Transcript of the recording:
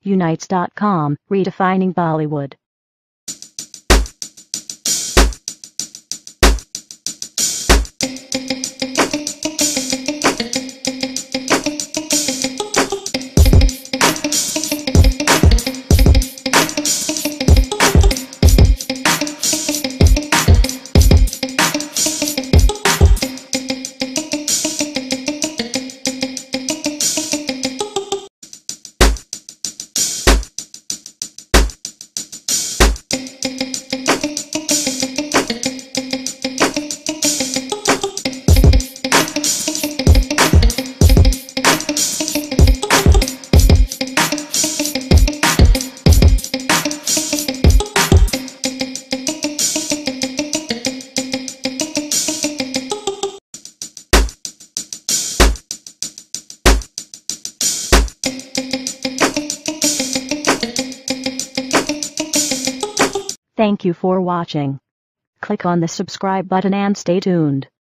Unites.com, redefining Bollywood. Thank you for watching. Click on the subscribe button and stay tuned.